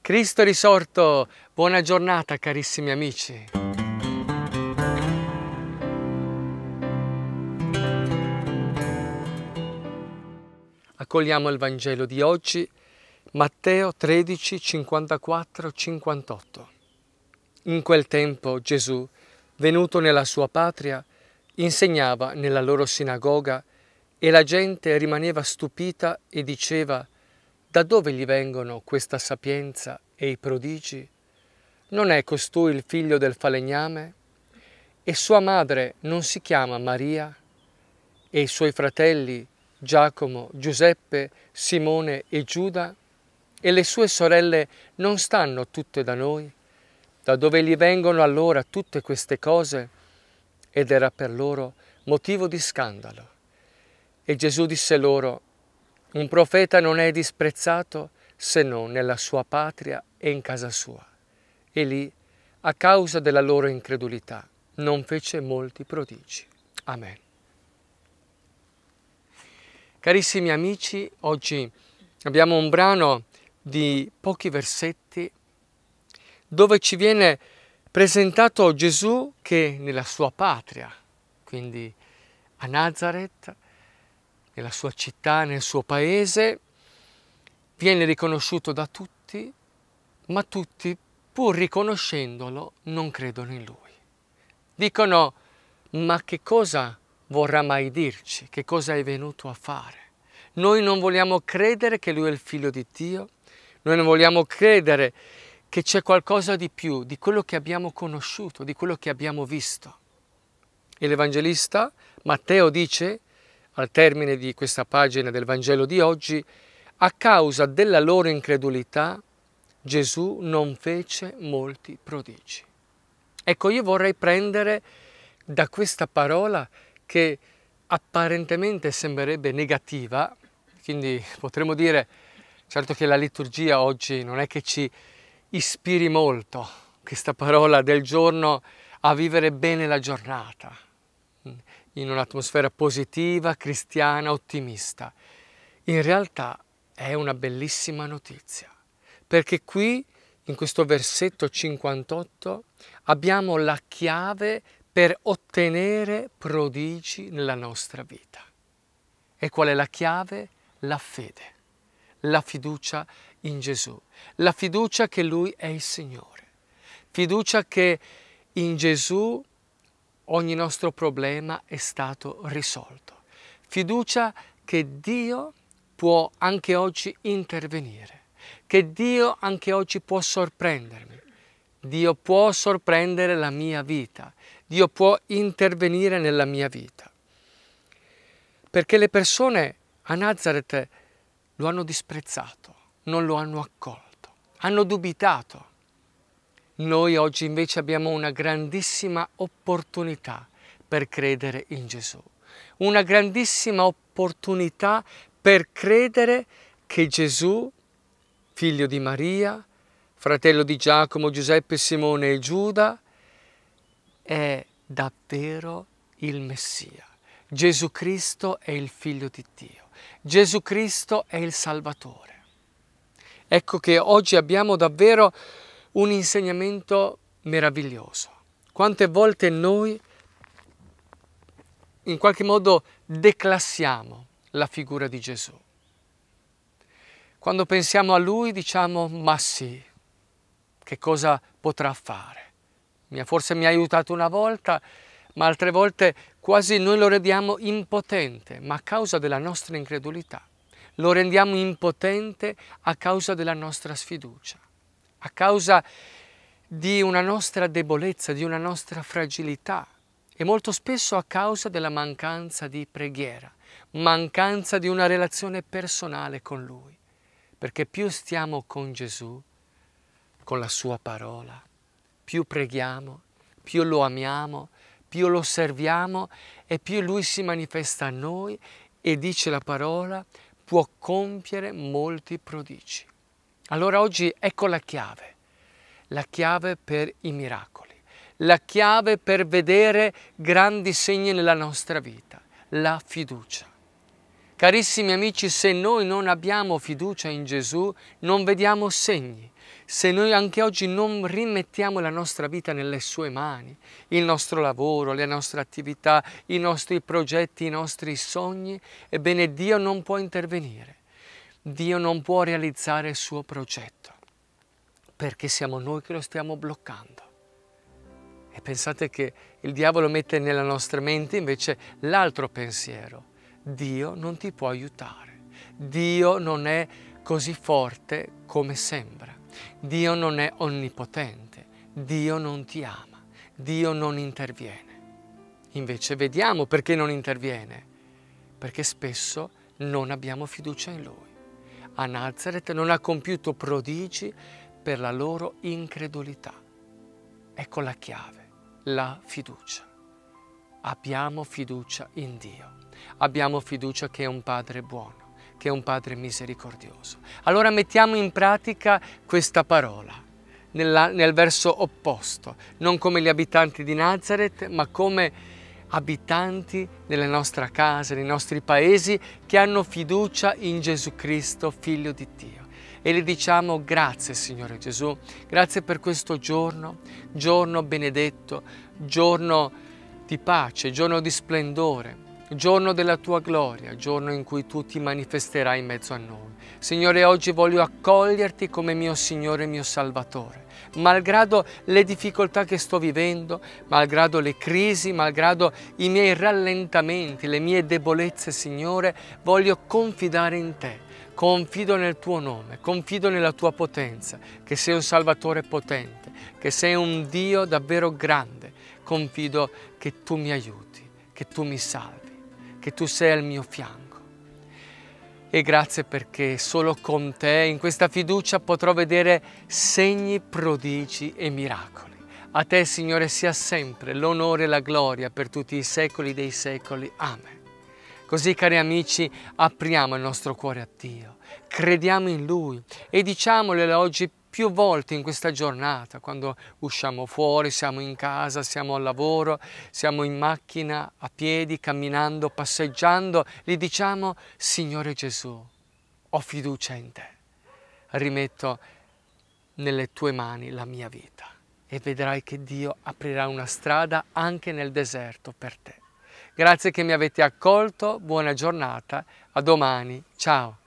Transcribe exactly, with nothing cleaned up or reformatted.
Cristo è risorto! Buona giornata carissimi amici! Accogliamo il Vangelo di oggi, Matteo tredici, cinquantaquattro cinquantotto. In quel tempo Gesù, venuto nella sua patria, insegnava nella loro sinagoga e la gente rimaneva stupita e diceva: da dove gli vengono questa sapienza e i prodigi? Non è costui il figlio del falegname? E sua madre non si chiama Maria? E i suoi fratelli Giacomo, Giuseppe, Simone e Giuda? E le sue sorelle non stanno tutte da noi? Da dove gli vengono allora tutte queste cose? Ed era per loro motivo di scandalo. E Gesù disse loro: un profeta non è disprezzato se non nella sua patria e in casa sua. E lì, a causa della loro incredulità, non fece molti prodigi. Amen. Carissimi amici, oggi abbiamo un brano di pochi versetti dove ci viene presentato Gesù che nella sua patria, quindi a Nazareth, nella sua città, nel suo paese, viene riconosciuto da tutti, ma tutti, pur riconoscendolo, non credono in lui. Dicono: ma che cosa vorrà mai dirci? Che cosa è venuto a fare? Noi non vogliamo credere che lui è il figlio di Dio, noi non vogliamo credere che c'è qualcosa di più di quello che abbiamo conosciuto, di quello che abbiamo visto. E l'Evangelista Matteo dice, al termine di questa pagina del Vangelo di oggi: a causa della loro incredulità Gesù non fece molti prodigi. Ecco, io vorrei prendere da questa parola, che apparentemente sembrerebbe negativa, quindi potremmo dire, certo che la liturgia oggi non è che ci ispiri molto, questa parola del giorno, a vivere bene la giornata, in un'atmosfera positiva, cristiana, ottimista. In realtà è una bellissima notizia, perché qui, in questo versetto cinquantotto, abbiamo la chiave per ottenere prodigi nella nostra vita. E qual è la chiave? La fede, la fiducia in Gesù, la fiducia che Lui è il Signore, fiducia che in Gesù ogni nostro problema è stato risolto, fiducia che Dio può anche oggi intervenire, che Dio anche oggi può sorprendermi, Dio può sorprendere la mia vita, Dio può intervenire nella mia vita. Perché le persone a Nazareth lo hanno disprezzato, non lo hanno accolto, hanno dubitato. Noi oggi invece abbiamo una grandissima opportunità per credere in Gesù, una grandissima opportunità per credere che Gesù, figlio di Maria, fratello di Giacomo, Giuseppe, Simone e Giuda, è davvero il Messia. Gesù Cristo è il Figlio di Dio. Gesù Cristo è il Salvatore. Ecco che oggi abbiamo davvero un insegnamento meraviglioso. Quante volte noi in qualche modo declassiamo la figura di Gesù. Quando pensiamo a Lui diciamo: ma sì, che cosa potrà fare? Forse mi ha aiutato una volta, ma altre volte quasi noi lo rendiamo impotente, ma a causa della nostra incredulità. Lo rendiamo impotente a causa della nostra sfiducia, a causa di una nostra debolezza, di una nostra fragilità e molto spesso a causa della mancanza di preghiera, mancanza di una relazione personale con Lui. Perché più stiamo con Gesù, con la Sua parola, più preghiamo, più lo amiamo, più lo serviamo e più Lui si manifesta a noi e, dice la parola, può compiere molti prodigi. Allora oggi ecco la chiave, la chiave per i miracoli, la chiave per vedere grandi segni nella nostra vita, la fiducia. Carissimi amici, se noi non abbiamo fiducia in Gesù, non vediamo segni, Se noi anche oggi non rimettiamo la nostra vita nelle sue mani, il nostro lavoro, le nostre attività, i nostri progetti, i nostri sogni, ebbene Dio non può intervenire. Dio non può realizzare il suo progetto, perché siamo noi che lo stiamo bloccando. E pensate che il diavolo mette nella nostra mente invece l'altro pensiero: Dio non ti può aiutare, Dio non è così forte come sembra, Dio non è onnipotente, Dio non ti ama, Dio non interviene. Invece vediamo perché non interviene, perché spesso non abbiamo fiducia in Lui. A Nazaret non ha compiuto prodigi per la loro incredulità. Ecco la chiave, la fiducia. Abbiamo fiducia in Dio, abbiamo fiducia che è un Padre buono, che è un Padre misericordioso. Allora mettiamo in pratica questa parola nella, nel verso opposto, non come gli abitanti di Nazaret, ma come abitanti delle nostre case, nei nostri paesi, che hanno fiducia in Gesù Cristo, Figlio di Dio. E le diciamo: grazie Signore Gesù, grazie per questo giorno, giorno benedetto, giorno di pace, giorno di splendore, giorno della tua gloria, giorno in cui tu ti manifesterai in mezzo a noi. Signore, oggi voglio accoglierti come mio Signore e mio Salvatore. Malgrado le difficoltà che sto vivendo, malgrado le crisi, malgrado i miei rallentamenti, le mie debolezze, Signore, voglio confidare in te. Confido nel tuo nome, confido nella tua potenza, che sei un Salvatore potente, che sei un Dio davvero grande. Confido che tu mi aiuti, che tu mi salvi, che tu sei al mio fianco. E grazie perché solo con te, in questa fiducia, potrò vedere segni, prodigi e miracoli. A te, Signore, sia sempre l'onore e la gloria per tutti i secoli dei secoli. Amen. Così, cari amici, apriamo il nostro cuore a Dio, crediamo in Lui e diciamole oggi più volte in questa giornata, quando usciamo fuori, siamo in casa, siamo al lavoro, siamo in macchina, a piedi, camminando, passeggiando, gli diciamo: Signore Gesù, ho fiducia in te, rimetto nelle tue mani la mia vita e vedrai che Dio aprirà una strada anche nel deserto per te. Grazie che mi avete accolto, buona giornata, a domani, ciao!